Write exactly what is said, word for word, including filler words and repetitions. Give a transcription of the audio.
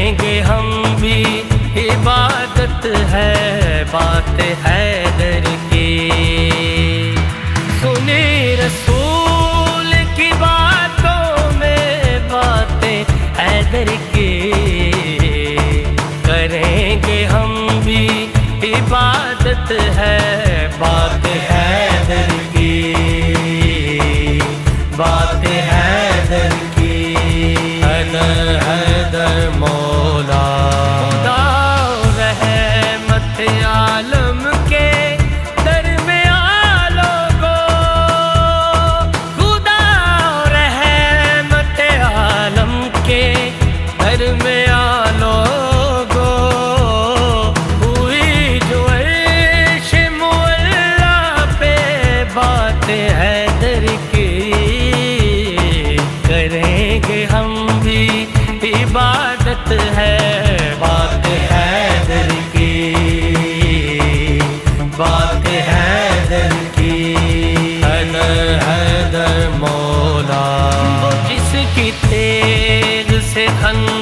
کریں گے ہم بھی عبادت ہے بات حیدر کی، سنی رسول کی باتوں میں باتیں حیدر کی، کریں گے ہم بھی عبادت ہے بات حیدر کی، بات حیدر کی، حیدر حیدر مولا خدا رحمت عالم کے درمیان لوگوں، خدا رحمت عالم کے درمیان لوگوں، ہوئی جو عرش مولا پہ بات حیدر کی، کریں گے ہم بھی عبادت ہے بات حیدر کی، بات حیدر کی، حیدر حیدر مولا، وہ جس کی تیغ سے خن